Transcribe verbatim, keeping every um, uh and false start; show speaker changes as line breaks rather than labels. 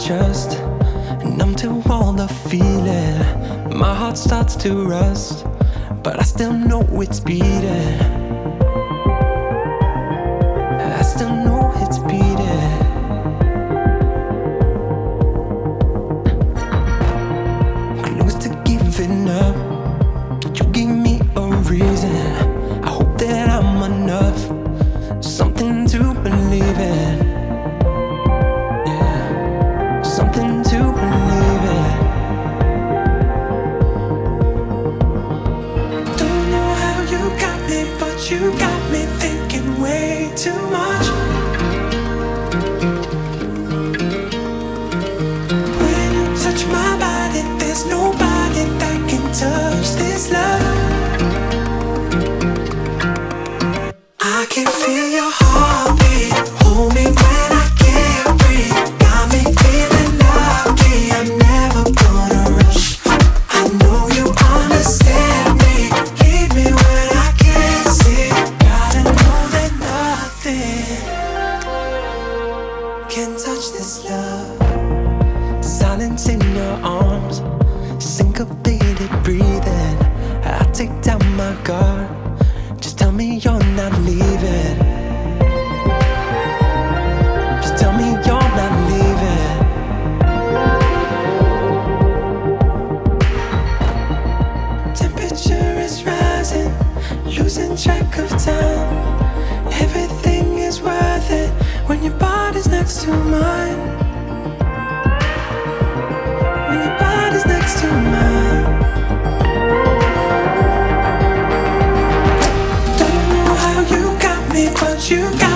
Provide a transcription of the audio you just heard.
just numb to all the feeling. My heart starts to rust, but I still know it's beating. I still know it's beating. Close to giving up, you gave me a reason. I hope that I'm enough, something to believe in. Yeah, something to believe in. Don't know how you got me, but you got me thinking way too much. When you touch my body, there's nobody that can touch this love. I can feel your heartbeat, hold me when I can't breathe. Got me feeling lucky, I'm never gonna rush. I know you understand me, lead me when I can't see. Gotta know that nothing can touch this love. Silence in your arms, syncopated breathing. I take down my guard, just tell me you're not leaving. Just tell me you're not leaving. Temperature is rising, losing track of time. Everything is worth it when your body's next to mine. When your body's next to mine. But you got